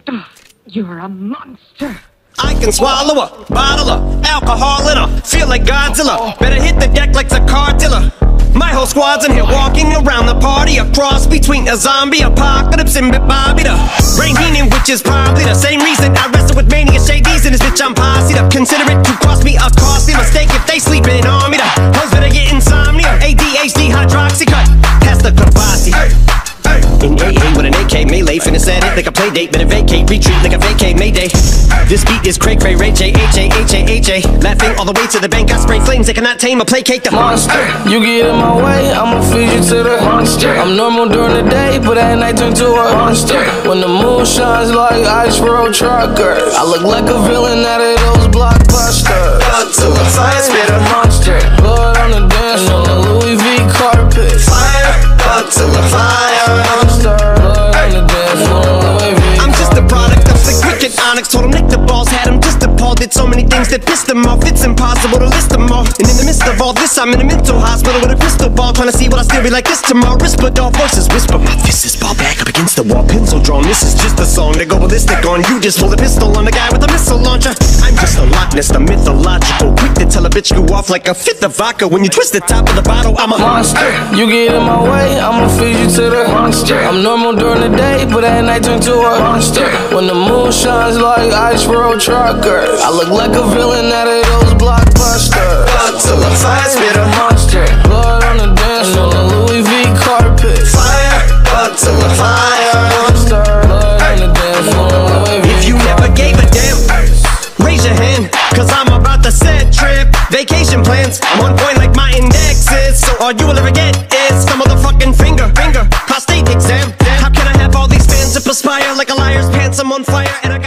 You're a monster. I can swallow a bottle of alcohol in her. Feel like Godzilla. Better hit the deck like a car dealer. My whole squad's in here walking around the party. A cross between a zombie apocalypse and Bobby the Brain Heenan, which is probably the same reason I wrestle with mania shadies in this bitch. I'm posse up. Consider it to cost me a costly mistake if they sleeping on me. The hoes better get insomnia. ADHD hydroxy cut. Pass the Kavasi. In AA with an AK melee, finna set it like a play date. Better vacate, retreat like a vacate Mayday. This beat is cray cray, Ray J, H-A-H-A-H-A. Laughing all the way to the bank, I spray flames. They cannot tame or placate the monster. You get in my way, I'ma feed you to the monster. I'm normal during the day, but at night turn to a monster. When the moon shines like ice road truckers, I look like a villain out of those blockbusters. Blood to the fire, spit a monster. Blood on the dance floor, the Louis V carpet. Fire, blood to the fire. I'm just a product of the cricket onyx. Told him nick the balls, had him just appalled. Did so many things that pissed him off. It's impossible to list them all. And in the midst of all this, I'm in a mental hospital with a crystal ball, trying to see what I still be like this tomorrow. Whisper, dog voices whisper. My fist is ball back up against the wall, pencil drawn. This is just a song to go ballistic on. You just pull the pistol on the guy with a missile launcher. I'm just a Loch Ness, the mythological. Quick to tell a bitch you off like a fifth of vodka. When you twist the top of the bottle, I'm a monster. You get in my way, I'ma feed you to the monster. I'm normal during the day, but at night turn to a monster. When the moon shines like ice road truckers, I look like a villain out of those blockbusters. Blood to the fire, spit a monster. Blood on the dance floor, the Louis V carpet. Fire, blood to the fire. Monster, blood on the dance floor, Louis V. If you never gave a damn, raise your hand, cause I'm about to set trip. Vacation plans, I'm on point like my index is. So all you will ever get is some motherfucking finger. Prostate exam. How can I have all these fans that perspire like a liar's pants? I'm on fire and I